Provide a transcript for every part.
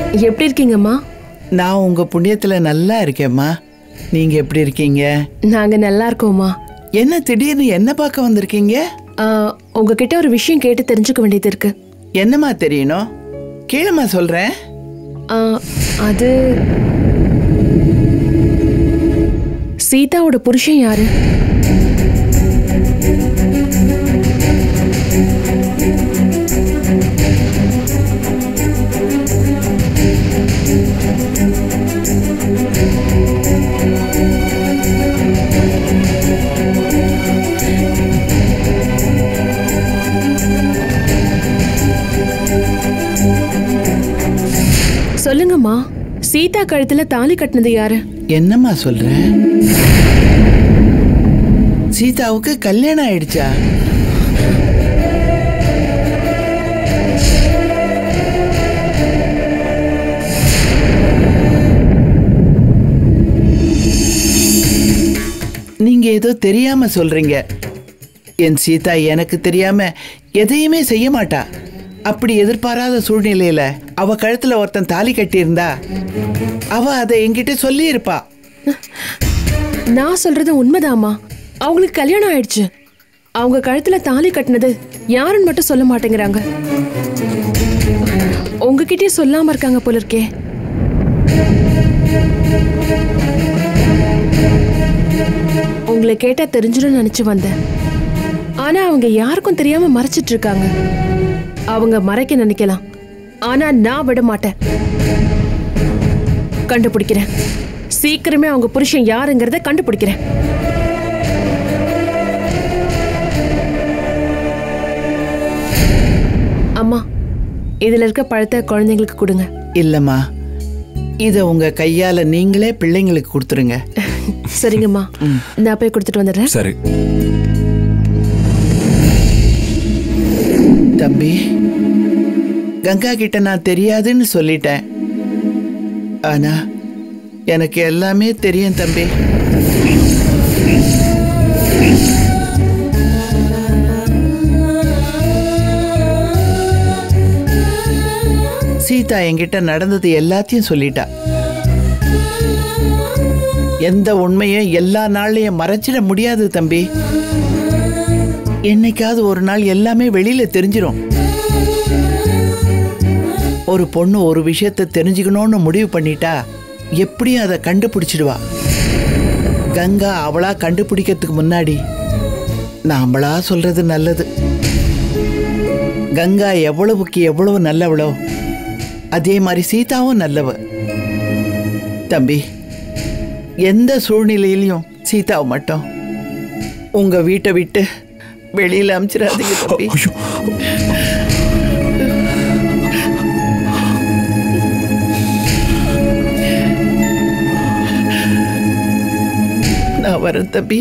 எப்படி இருக்கீங்கம்மா? நான் உங்க புண்ணியத்துல நல்லா இருக்கேம்மா. நீங்க எப்படி இருக்கீங்க? நாங்க நல்லா இருக்கோம்மா. என்ன திடீர்னு என்ன பார்க்க வந்திருக்கீங்க? உங்ககிட்ட ஒரு விஷயம் கேட்டு தெரிஞ்சுக்க வேண்டியது இருக்கு. என்னம்மா தெரியணும்? கேளுமா சொல்றேன். அது சீதாவோட புருஷன் யாரு? சொல்லுங்கம்மா, சீதா கழுத்துல தாலி கட்டினது யாரு? என்னம்மா சொல்ற? சீதாவுக்கு கல்யாணம் ஆயிடுச்சா? நீங்க ஏதோ தெரியாம சொல்றீங்க. என் சீதா எனக்கு தெரியாம எதையுமே செய்ய மாட்டா. அப்படி எதிர்பாராத சூழ்நிலையில அவ கழுத்துல ஒருத்தன் தாலி கட்டியிருந்தா அவ அதை என்கிட்ட சொல்லி இருப்பா. நான் சொல்றது உண்மைதாமா. அவங்களுக்கு கல்யாணம் ஆயிடுச்சு. அவங்க கழுத்துல தாலி கட்டினது யாருன்னு மட்டும் சொல்ல மாட்டேங்கிறாங்க. உங்ககிட்டயே சொல்லாம இருக்காங்க போல இருக்கே. உங்களை கேட்டா தெரிஞ்சிடும் நினைச்சு வந்தேன். ஆனா அவங்க யாருக்கும் தெரியாம மறைச்சிட்டு இருக்காங்க. அவங்க மறைக்க நினைக்கலாம், ஆனா நான் விட மாட்டேன். கண்டுபிடிக்கிறேன். சீக்கிரமே அவங்க புருஷன் யாருங்கிறத கண்டுபிடிக்கிறேன். அம்மா, இதுல இருக்க பழத்தை குழந்தைங்களுக்கு கொடுங்க. இல்லம்மா, இத உங்க கையால நீங்களே பிள்ளைங்களுக்கு கொடுத்துருங்க. சரிங்கம்மா, நான் போய் கொடுத்துட்டு வந்துடுறேன். சரி தம்பி, கங்கா கிட்ட நான் தெரியாதுன்னு சொல்லிட்டேன். ஆனா எனக்கு எல்லாமே தெரியும் தம்பி. சீதா என்கிட்ட நடந்தது எல்லாத்தையும் சொல்லிட்டா. எந்த உண்மையும் எல்லா நாள்லயும் மறைச்சிட முடியாது தம்பி. என்னைக்காவது ஒரு நாள் எல்லாமே வெளியில தெரிஞ்சிரும். ஒரு பொண்ணு ஒரு விஷயத்தை தெரிஞ்சுக்கணும்னு முடிவு பண்ணிட்டா எப்படியும் அதை கண்டுபிடிச்சிடுவா. கங்கா அவளா கண்டுபிடிக்கிறதுக்கு முன்னாடி நாமளா சொல்றது நல்லது. கங்கா எவ்வளவுக்கு எவ்வளவு நல்லவளோ அதே மாதிரி சீதாவும் நல்லவ. தம்பி, எந்த சூழ்நிலையிலையும் சீதாவை மட்டும் உங்க வீட்டை விட்டு வெளியில அமிச்சிடாதீங்க தம்பி. நான் வரேன் தம்பி.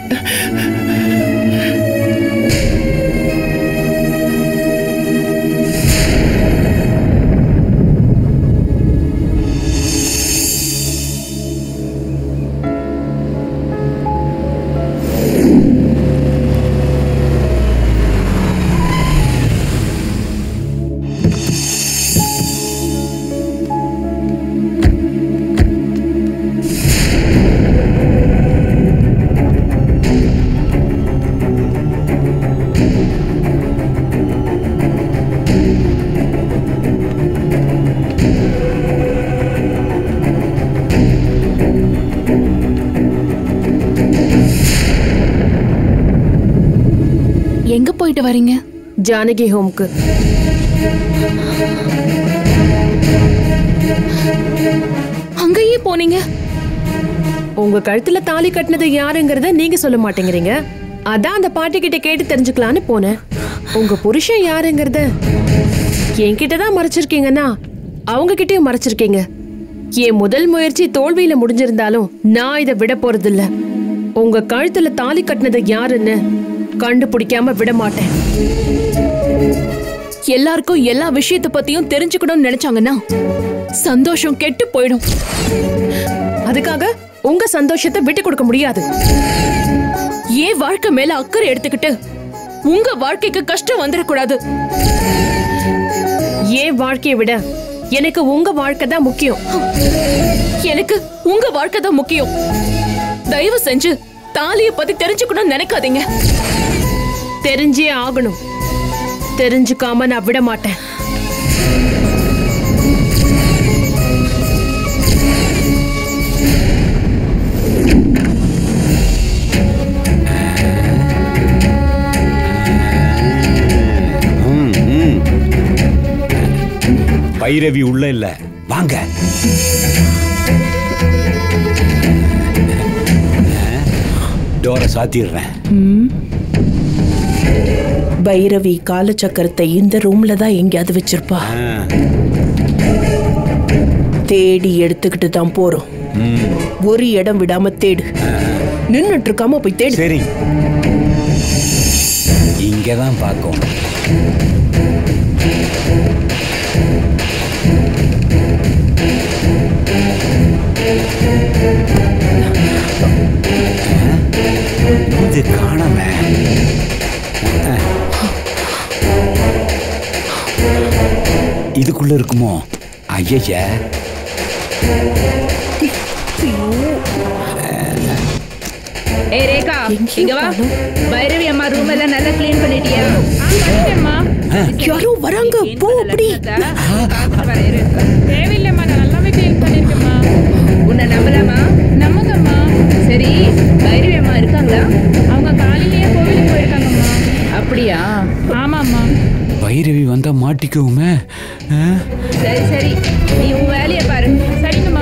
எங்க போயிட்டு வரீங்க? ஜானகி ஹோம்க்கு. அங்கேயே போனீங்க? உங்க கழுத்துல தாலி கட்டினது யாருங்கிறத நீங்க சொல்ல மாட்டேங்கிறீங்க. அதான் அந்த பாட்டி கிட்ட கேட்டு தெரிஞ்சுக்கலான்னு போனேன். உங்க புருஷன் யாருங்கிறத என்கிட்டதான் மறைச்சிருக்கீங்கன்னா அவங்க கிட்டயும் மறைச்சிருக்கீங்க. என் முதல் முயற்சி தோல்வியில முடிஞ்சிருந்தாலும் நான் இதை விட போறது இல்ல. உங்க கழுத்துல தாலி கட்டினது யாருன்னு கண்டுபிடிக்காம விட மாட்டேன். எல்லாருக்கும் எல்லா விஷயத்தை பத்தியும் தெரிஞ்சுக்கணும்னு நினைச்சாங்கன்னா சந்தோஷம் கெட்டு போயிடும். அதுக்காக உங்க சந்தோஷத்தை விட்டு கொடுக்க முடியாது. ஏன் வாழ்க்கை மேல அக்கறை எடுத்துக்கிட்டு உங்க வாழ்க்கைக்கு கஷ்டம் வந்துடக்கூடாது. ஏன் வாழ்க்கையை விட எனக்கு உங்க வாழ்க்கை தான் முக்கியம். எனக்கு உங்க வாழ்க்கை தான் முக்கியம். தயவு செஞ்சு தாலியை பத்தி தெரிஞ்சுக்கணும்னு நினைக்காதீங்க. தெரிஞ்சே ஆகணும். தெரிஞ்சுக்காம நான் விட மாட்டேன். பைரவி உள்ள இல்ல, வாங்க. டோரை சாத்திடுறேன். பைரவி காலச்சக்கரத்தை இந்த ரூம்ல தான் எங்கேயாவது வச்சிருப்பா. தேடி எடுத்துக்கிட்டு தான் போறோம். ஒரு இடம் விடாம தேடு. நின்னுட்டு இருக்காம போய் தேடு. சரி, இங்கதான் பார்க்கும். இது காணாம. இதுக்குள்ள இருக்குமோ? ஐயா, ஏய் ரேகா, இங்க வா. பைரவி அம்மா ரூம் எல்லாம் நல்லா க்ளீன் பண்ணிட்டியா? பண்ணிட்டேம்மா. யாரோ வராங்க, போ. அப்படி தேவையில்லைம்மா, நான் நல்லாவே க்ளீன் பண்ணிருக்கேம்மா. உன்னை நம்பலாமா? நம்புங்கம்மா. சரி, பைரவி அம்மா இருக்காங்களா? அவங்க காலையிலேயே கோவிலுக்கு போயிருக்காங்கம்மா. அப்படியா? ஆமாம்மா. பைரவி வந்தா மாட்டிக்குவோமே. சரி சரி, நீ உன் வேலையை பாரு. சரிங்கம்மா.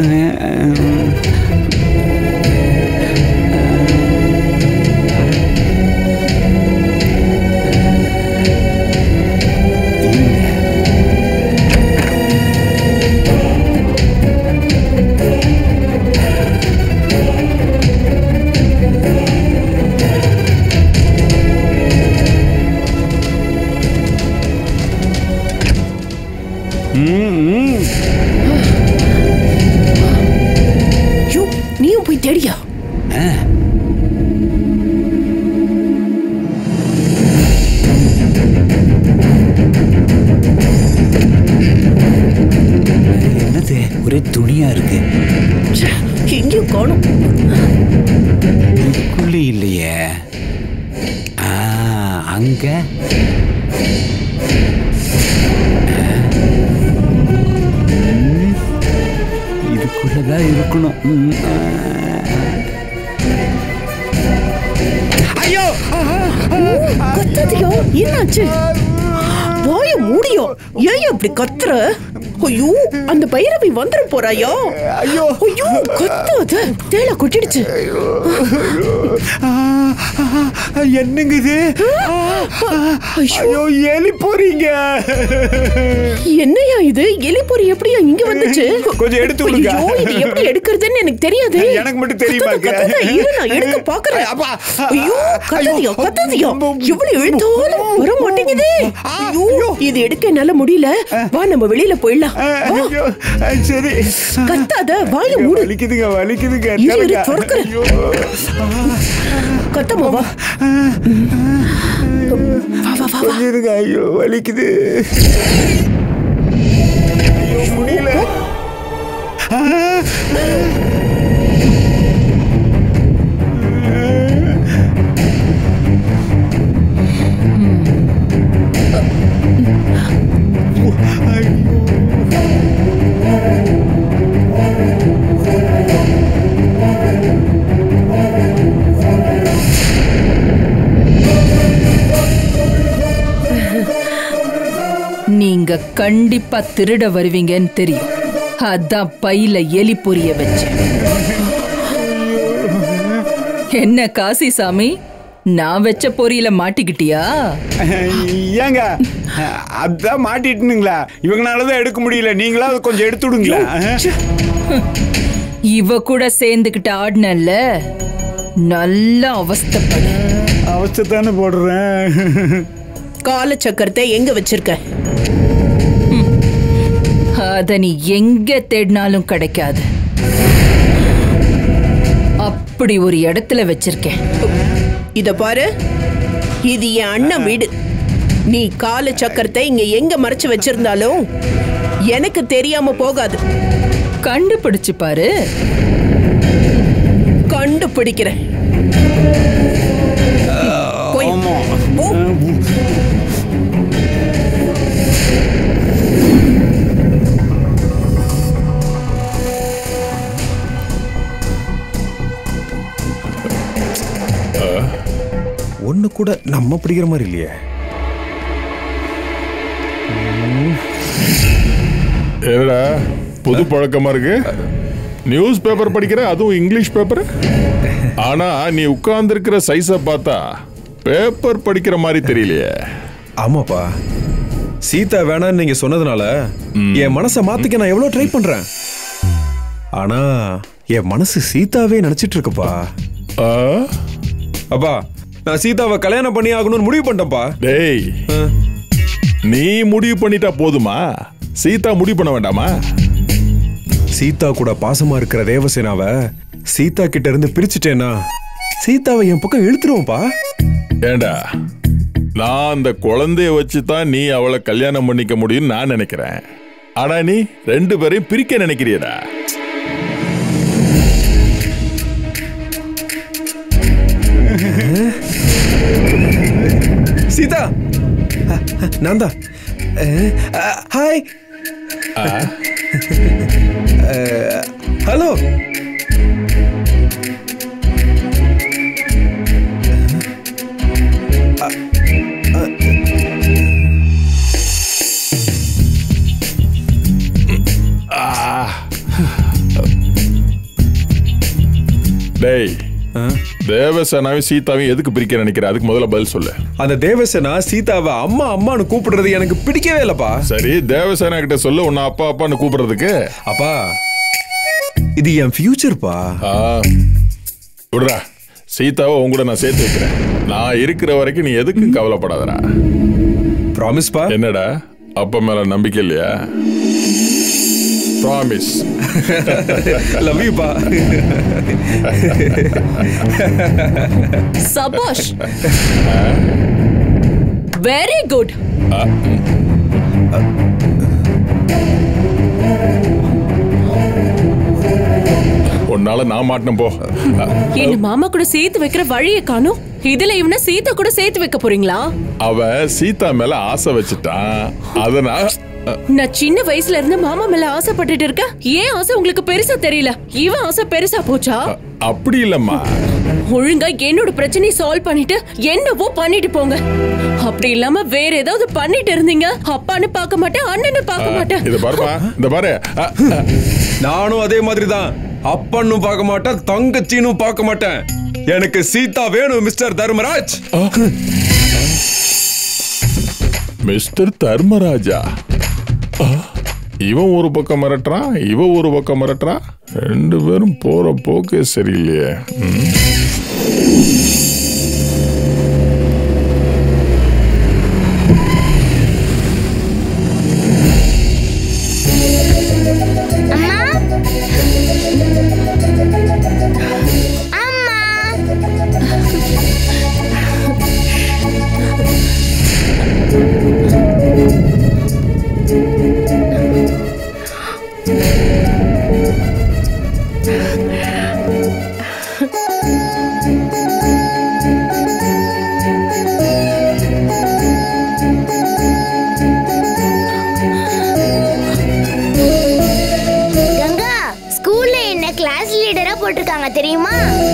நீயும் போய் தேடியா? என்னது, ஒரே துணியா இருக்கு. எங்கேயும் காணும். இதுக்குள்ளே இல்லையே. அங்க இதுக்குள்ளதான் இருக்கணும். ஐயோ, கத்தாதியோ, என்னாச்சு? வாய மூடியோ. ஏன் இப்படி கத்துற? ஐயோ, அந்த பைரவி வந்துட போறாயோ? ஐயோ ஐயோ, கத்தாத. தேள கொட்டிடுச்சு. என்னங்க இது? ஐயோ, எலி போறீங்க. என்னையா இது? எலி பொறி எப்படியா இங்க வந்துச்சு? கொஞ்சம் எடுத்து விடுங்க. ஐயோ, இது எப்படி எடுக்கிறதுன்னு எனக்கு தெரியாது. எனக்கு மட்டும் தெரியுமா? இரு, நான் எடுக்க பாக்குறேன். ஐயோ, கத்தாதியோ, கத்தாதியோ. எவ்வளவு இழுத்தாலும் வர மாட்டேங்குது. ஐயோ, இது எடுக்க என்னால முடியல. வா, நம்ம வெளியில போயிடலாம். சரி, கத்தாத, வாய மூடு. வலிக்குதுங்க, வலிக்குதுங்க. இரு, துறக்குறேன். கத்தமா, வா. வா வா வா. ஐயோ, வலிக்குது. ஐயோ, முடியல. நீங்க கண்டிப்பா திருட வருவீங்கன்னு தெரியும். அதான் பையில எலி பொரிய வச்சேன். என்ன காசி சாமி, நான் வச்ச பொரியில மாட்டிக்கிட்டியா? ஏங்க, அதான் மாட்டிட்டுங்களா? இவங்களாலதான் எடுக்க முடியல. நீங்களா கொஞ்சம் எடுத்து விடுங்களா? இவ கூட சேர்ந்துகிட்டு ஆடினல்ல, நல்ல அவஸ்தைப்படு. அவஸ்தை தானே போடுறேன். காலச்சக்கரத்தை எங்க வச்சிருக்க? அத நீ எங்க தேடினாலும் கிடைக்காது. அப்படி ஒரு இடத்துல வச்சிருக்கேன். இத பாரு, இது என் அண்ணன் வீடு. நீ காலச்சக்கரத்தை இங்க எங்க மறைச்சு வச்சிருந்தாலும் எனக்கு தெரியாம போகாது. கண்டுபிடிச்சு பாரு. கண்டுபிடிக்கிறேன். போய். போ. ஒண்ணு கூட நம்ம பிடிக்கிற மாதிரி இல்லையே. ஏடா புது பழக்கமா இருக்கு. நியூஸ் பேப்பர் படிக்கிற, அதுவும் இங்கிலீஷ் பேப்பர். ஆனா நீ உட்கார்ந்து இருக்கிற சைஸ பார்த்தா பேப்பர் படிக்கிற மாதிரி தெரியலையே. ஆமாப்பா, சீதா வேணான்னு நீங்க சொன்னதுனால என் மனசை மாத்திக்க நான் எவ்வளவு ட்ரை பண்றேன். ஆனா என் மனசு சீதாவே நினைச்சிட்டு இருக்குப்பா. அப்பா, நான் சீதாவை கல்யாணம் பண்ணி ஆகணும்னு முடிவு பண்ணிட்டேன்ப்பா. டேய், நீ முடிவு பண்ணிட்டா போதுமா? சீதா முடிவு பண்ண வேண்டாமா? சீதா கூட பாசமா இருக்கிற தேவசேனாவை சீதா கிட்ட இருந்து பிரிச்சுட்டேன்னா சீதாவை என் பக்கம் இழுத்துருவோம்ப்பா. ஏண்டா, நான் அந்த குழந்தைய வச்சு தான் நீ அவளை கல்யாணம் பண்ணிக்க முடியும்னு நான் நினைக்கிறேன். ஆனா நீ ரெண்டு பேரையும் பிரிக்க நினைக்கிறியடா. சீதா, நான் தான். ஹாய். ஹலோ. டேய், தேவசேனாவையும் சீதாவையும் எதுக்கு பிரிக்க நினைக்கிற? அதுக்கு முதல்ல பதில் சொல்லு. அந்த தேவசேனா சீதாவை அம்மா அம்மான்னு கூப்பிடுறது எனக்கு பிடிக்கவே இல்லப்பா. சரி, தேவசேனா கிட்ட சொல்லு உன்னை அப்பா அப்பான்னு கூப்பிடுறதுக்கு. அப்பா, இது என் ஃபியூச்சர்ப்பா. விடுறா, சீதாவை உன் கூட நான் சேர்த்து வைக்கிறேன். நான் இருக்கிற வரைக்கும் நீ எதுக்கும் கவலைப்படாதடா. ப்ராமிஸ்பா. என்னடா, அப்பா மேல நம்பிக்கை இல்லையா? ப்ராமிஸ். லவ் யூ பா. சபாஷ், வெரி குட். உன்னால நான் மாட்டேன் போ. என் மாமா கூட சேர்த்து வைக்கிற வழியை காணும். இதுல இவனை சீதா கூட சேர்த்து வைக்க போறீங்களா? அவன் சீதா மேல ஆசை வச்சுட்டான். அதனால நான் சின்ன வயசுல இருந்து மாமா மேல ஆசைப்பட்டுட்டு இருக்கேன். ஏன் ஆசை உங்களுக்கு பெருசா தெரியல? இவன் ஆசை பெருசா போச்சா? அப்படி இல்லம்மா. ஒழுங்கா என்னோட பிரச்சனையை சால்வ் பண்ணிட்டு என்னவோ பண்ணிட்டு போங்க. அப்படி இல்லாம வேற ஏதாவது பண்ணிட்டு இருந்தீங்க, அப்பான்னு பார்க்க மாட்டேன், அண்ணன்னு பார்க்க மாட்டேன். இத பாருமா, இந்த பாரு. நானும் அதே மாதிரி தான். அப்பன்னு பார்க்க மாட்டேன், தங்கச்சின்னு பார்க்க மாட்டேன். எனக்கு சீதா வேணும் மிஸ்டர் தர்மராஜ். மிஸ்டர் தர்மராஜா? இவன் ஒரு பக்கம் மிரட்டுறான், இவன் ஒரு பக்கம் மிரட்டுறான். ரெண்டு பேரும் போற போக்கே சரியில்லையே. போட்டிருக்காங்க தெரியுமா?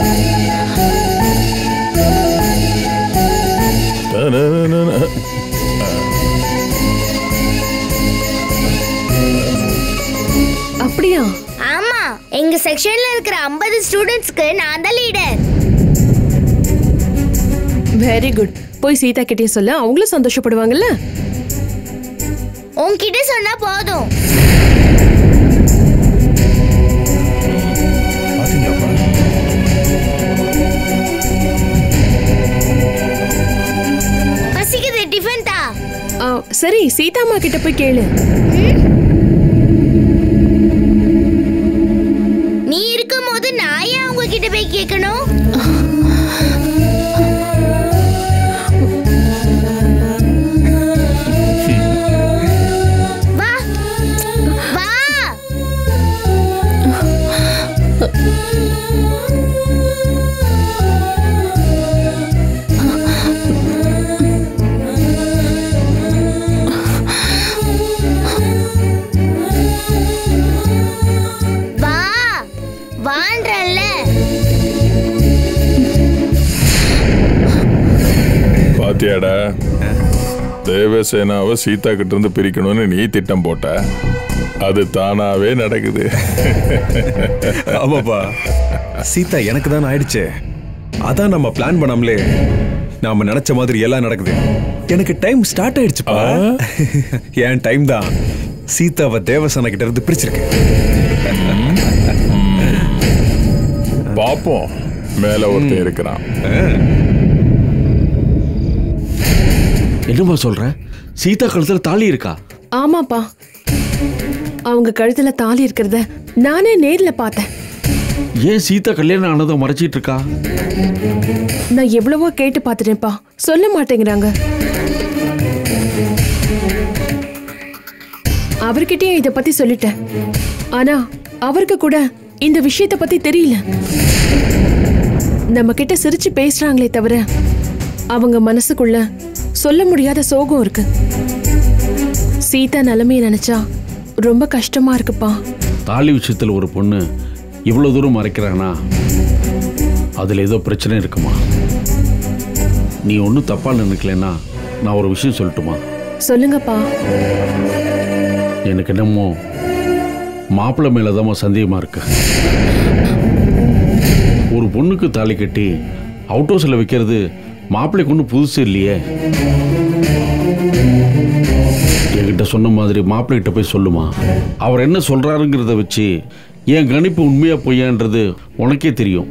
அப்படியா? ஆமா, எங்க செக்ஷன்ல இருக்கிற 50 ஸ்டூடண்ட்ஸ்க்கு நான் தான் லீடர். Very good. போய் சீதா கிட்டே சொல்ல, அவங்களும் சந்தோஷப்படுவாங்கல்ல. உன்கிட்ட சொன்னா போதும். பசிக்குது, டிஃபன் தா. சரி, சீதாமா கிட்ட போய் கேளு. நீ இருக்கும்போது நான் ஏன் அவங்க கிட்ட போய் கேட்கணும்? வா. பாத்தியாடா, தேவசேனாவை சீதா கிட்ட இருந்து பிரிக்கணும்னு நீ திட்டம் போட்ட, அது தானாவே நடக்குது. ஆமாப்பா, சீதா எனக்கு தான் ஆயிடுச்சே. அதான் நம்ம பிளான் பண்ணாமலே நாம நினைச்ச மாதிரி எல்லாம் நடக்குது. எனக்கு டைம் ஸ்டார்ட் ஆயிடுச்சுப்பா. என் டைம் தான் சீதாவை தேவசேனா கிட்ட இருந்து பிரிச்சிருக்கு. பாப்போம், மேல ஒருத்தன் இருக்கிறான். என்னமா சொல்ற? சீதா கழுத்துல தாலி இருக்கா? ஆமாப்பா, அவங்க கழுத்துல தாலி இருக்கிறத நானே நேர்ல பார்த்தேன். ஏன் சீதா கல்யாணம் ஆனதை மறைச்சிட்டு இருக்கா? நான் எவ்வளவோ கேட்டு பார்த்துட்டேன்ப்பா, சொல்ல மாட்டேங்கிறாங்க. அவர்கிட்டயே இத பத்தி சொல்லிட்டேன். ஆனா அவருக்கு கூட இந்த விஷயத்தை பத்தி தெரியல. நம்ம கிட்ட சிரிச்சு பேசுறாங்களே தவிர அவங்க மனசுக்குள்ள சொல்ல முடியாத சோகம் இருக்கு. சீதா நிலைமைய நினைச்சா ரொம்ப கஷ்டமா இருக்குப்பா. தாலி விஷயத்துல ஒரு பொண்ணு இவ்வளவு தூரம் மறைக்கிறானா, அதுல ஏதோ பிரச்சனை இருக்குமா? நீ ஒன்னும் தப்பா நினைக்கலன்னா நான் ஒரு விஷயம் சொல்லட்டுமா? சொல்லுங்கப்பா. எனக்கு என்னமோ மாப்பிள்ளை மேலதான் சந்தேகமா இருக்கு. ஒரு பொண்ணுக்கு தாலி கட்டி அவுட் ஹவுஸ்ல வைக்கிறது மாப்பிள்ளைக்கு ஒன்றும் புதுசு இல்லையே. என்கிட்ட சொன்ன மாதிரி மாப்பிள்ளை கிட்ட போய் சொல்லுமா. அவர் என்ன சொல்றாருங்கிறத வச்சு என் கணிப்பு உண்மையா பொய்யான்றது உனக்கே தெரியும்.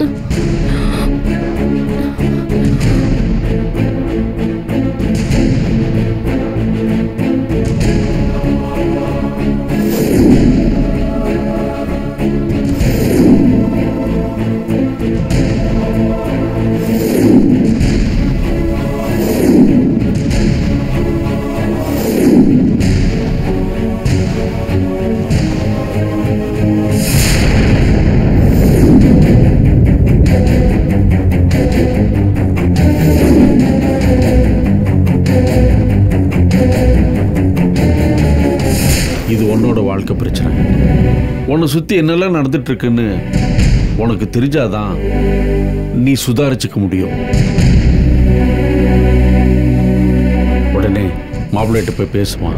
வாழ்க்கை பிரச்சனை. உன்னை சுத்தி என்னெல்லாம் நடந்துட்டு இருக்குன்னு உனக்கு தெரிஞ்சாதான் நீ சுதாரிச்சுக்க முடியும். உடனே மாப்பிள்ளைகிட்ட போய் பேசுமா.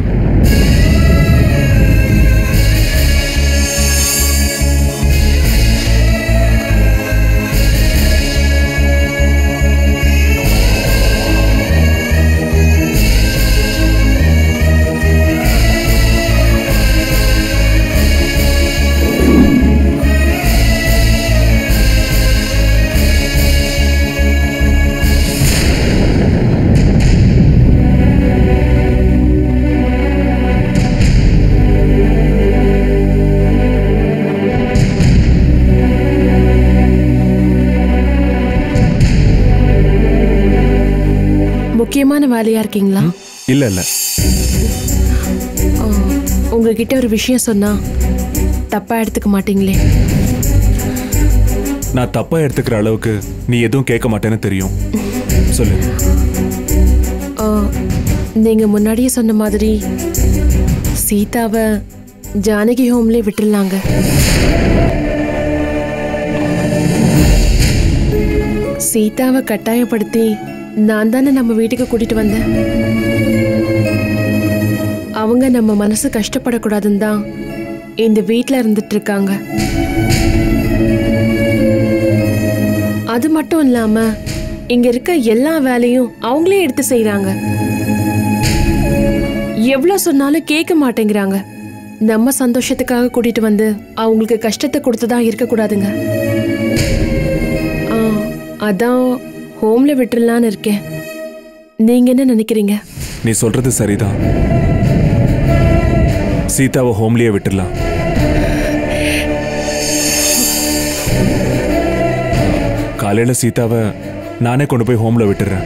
முக்கியமான வேலையா இருக்கீங்களா? இல்ல இல்ல. உங்ககிட்ட ஒரு விஷயம் சொன்னா தப்பா எடுத்துக்க மாட்டீங்களே? நான் தப்பா எடுத்துக்கிற அளவுக்கு நீ எதுவும் கேட்க மாட்டேன்னு தெரியும். சொல்லு. நீங்க முன்னாடியே சொன்ன மாதிரி சீதாவை ஜானகி ஹோம்ல விட்டுடலாங்க. சீதாவை கட்டாயப்படுத்தி நான் தானே நம்ம வீட்டுக்கு கூட்டிட்டு வந்தேன். அவங்க நம்ம மனசு கஷ்டப்படக்கூடாதுன்னு தான் இந்த வீட்டில் இருந்துட்டு இருக்காங்க. அது மட்டும் இல்லாம இங்க இருக்க எல்லா வேலையும் அவங்களே எடுத்து செய்யறாங்க. எவ்வளவு சொன்னாலும் கேட்க மாட்டேங்கிறாங்க. நம்ம சந்தோஷத்துக்காக கூட்டிட்டு வந்து அவங்களுக்கு கஷ்டத்தை கொடுத்துதான் இருக்கக்கூடாதுங்க. அதான் ஹோம்ல விட்டுறலான்னு இருக்கேன். நீங்க என்ன நினைக்கிறீங்க? நீ சொல்றது சரிதான். சீதாவை ஹோம்லயே விட்டுடலாம். காலையில சீதாவை நானே கொண்டு போய் ஹோம்ல விட்டுறேன்.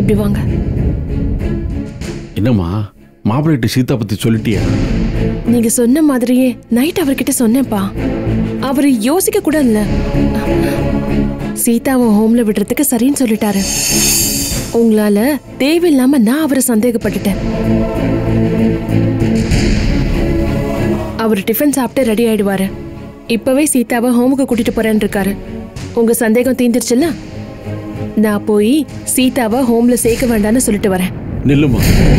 இப்படி வாங்க. என்னம்மா மாப்பிள்ளைகிட்ட சீதா பத்தி சொல்லிட்டியா? நீங்க சொன்ன மாதிரியே நைட் அவர்கிட்ட சொன்னேன்ப்பா. அவரு யோசிக்க கூட இல்ல, சீதாவை ஹோம்ல விடுறதுக்கு சரின்னு சொல்லிட்டாரு. உங்களால தேவையில்லாம நான் அவரை சந்தேகப்பட்டுட்டேன். அவர் டிஃபன் சாப்பிட்டு ரெடி ஆயிடுவாரு. இப்பவே சீதாவை ஹோமுக்கு கூட்டிட்டு போறேன்னு இருக்காரு. உங்க சந்தேகம் தீந்துருச்சுல்ல? நான் போய் சீதாவை ஹோம்ல சேர்க்க வேண்டாம்னு சொல்லிட்டு வரேன். நில்லுமா,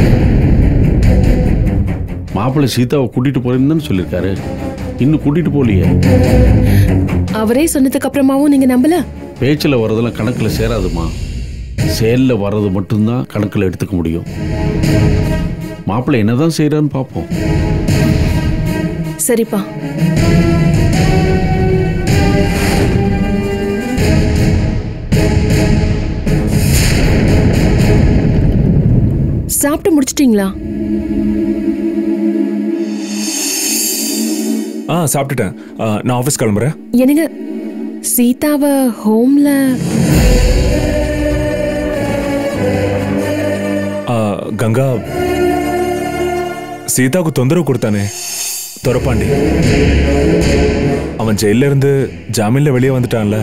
மாப்பிள்ளை சீதாவை கூட்டிட்டு போறேன்னு சொல்லிருக்காரு, இன்னும் கூட்டிட்டு போலியே. அவரே சொன்னதுக்கு அப்புறமாவும் நீங்க நம்பல? பேச்சில் வர்றதெல்லாம் கணக்குல சேராதுமா. செயல்ல வர்றது மட்டும்தான் கணக்குல எடுத்துக்க முடியும். மாப்பிள்ளை என்னதான் செய்யறான்னு பார்ப்போம். சரிப்பா. சாப்பிட்டு முடிச்சிட்டீங்களா? சாப்பிட்டுட்டேன். நான் ஆஃபீஸ் கிளம்புறேன். என்னங்க சீதாவை ஹோம்ல? கங்கா, சீதாவுக்கு தொந்தரவு கொடுத்தானே துரப்பாண்டி, அவன் ஜெயில இருந்து ஜாமீன்ல வெளியே வந்துட்டான்ல.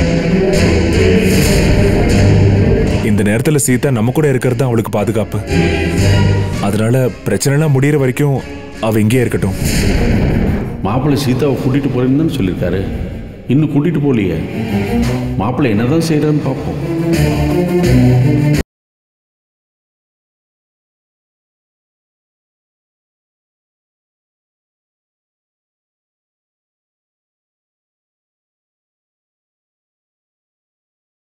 இந்த நேரத்துல சீதா நம்ம கூட இருக்கிறது தான் அவளுக்கு பாதுகாப்பு. அதனால பிரச்சனை எல்லாம் முடியற வரைக்கும் அவ இங்கேயே இருக்கட்டும். மாப்பிள்ளை சீதாவை கூட்டிட்டு போறேன்னு சொல்லியிருக்காரு, இன்னும் கூட்டிட்டு போலியே. மாப்பிள்ளை என்னதான் செய்யறான்னு பார்ப்போம்.